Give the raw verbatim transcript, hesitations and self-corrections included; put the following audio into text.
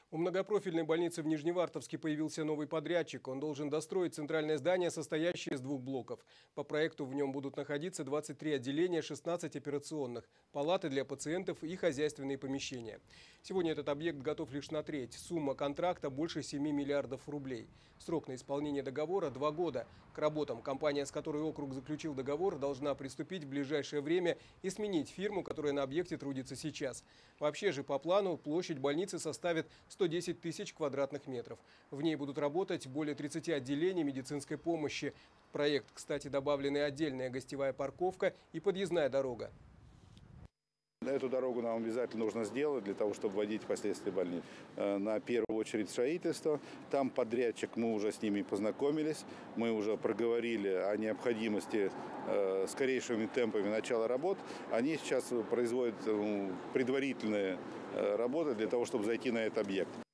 У многопрофильной больницы в Нижневартовске появился новый подрядчик. Он должен достроить центральное здание, состоящее из двух блоков. По проекту в нем будут находиться двадцать три отделения, шестнадцать операционных, палаты для пациентов и хозяйственные помещения. Сегодня этот объект готов лишь на треть. Сумма контракта больше семи миллиардов рублей. Срок на исполнение договора – два года. К работам компания, с которой округ заключил договор, должна приступить в ближайшее время и сменить фирму, которая на объекте трудится сейчас. Вообще же по плану площадь больницы составит сто десять тысяч квадратных метров. В ней будут работать более тридцати отделений медицинской помощи. В проект, кстати, добавлены отдельная гостевая парковка и подъездная дорога. Эту дорогу нам обязательно нужно сделать для того, чтобы вводить впоследствии больниц. На первую очередь строительство. Там подрядчик, мы уже с ними познакомились. Мы уже проговорили о необходимости скорейшими темпами начала работ. Они сейчас производят предварительные работы для того, чтобы зайти на этот объект.